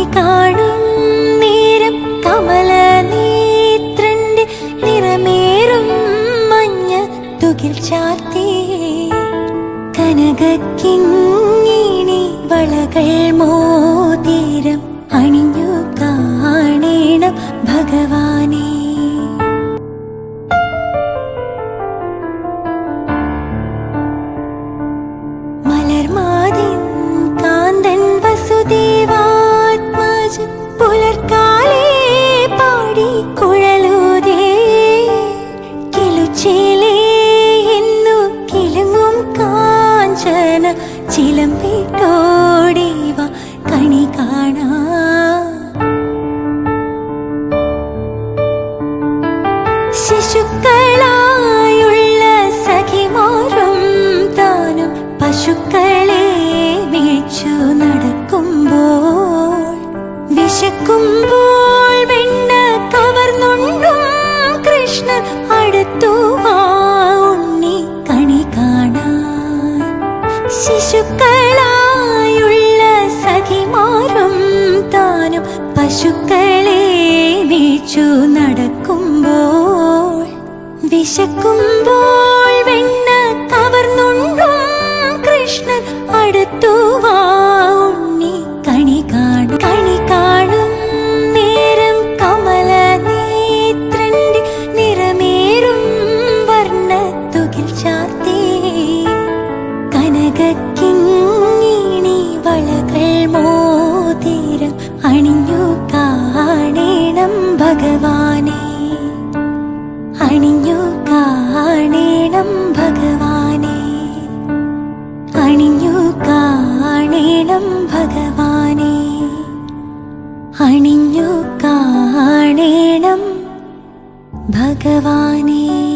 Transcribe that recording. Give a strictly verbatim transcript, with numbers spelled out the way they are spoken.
കാണും നേരം കമലനേത്രന്റെ നിറമേറും മഞ്ഞ തുകിൽ ചാർത്തി കനകക്കിങ്ങിണി വളകൾ മോതിരം അണിഞ്ഞു കാണേണം ഭഗവാനേ. മലർമാതിൻ കാന്തൻ വസുദേവാത്മജൻ പുലർക്കാലേ പാടി കുഴലൂതേ കിലുച്ചേലേ എന്നു കിലുങ്ങും കാഞ്ചന ചിലമ്പിട്ടോടിവ കണി കാണാ. ശിശുക്കളായുള്ള സഖിമാരും താനും പശുക്കളെ മേച്ചു നടക്കുമ്പോൾ വിശക്കുമ്പോൾ വെണ്ണ കവർന്നുണ്ടും കൃഷ്ണൻ അടുത്തു വാ ഉണ്ണി കണി കാണാൻ. ശിശുക്കളായുള്ള സഖിമാരും താനും പശുക്കളെ മേച്ചു നടക്കുമ്പോൾ വിശക്കുമ്പോൾ വെണ്ണ കവർന്നുണ്ടും കൃഷ്ണൻ അടുത്തു വാ ഉണ്ണി കണി കാണും. കണി കാണും നേരം കമലനേത്രന്റെ നിറമേറും വർണ്ണത്തുകിൽ ചാർത്തി കനകക്കിങ്ങിണി വളകൾ മോതിരം അണിഞ്ഞു കാണേണം ഭഗവാനേ. അണിഞ്ഞു കാണേണം ഭഗവാനേ. അണിഞ്ഞു കാണേണം ഭഗവാനേ. അണിഞ്ഞു കാണേണം ഭഗവാനേ.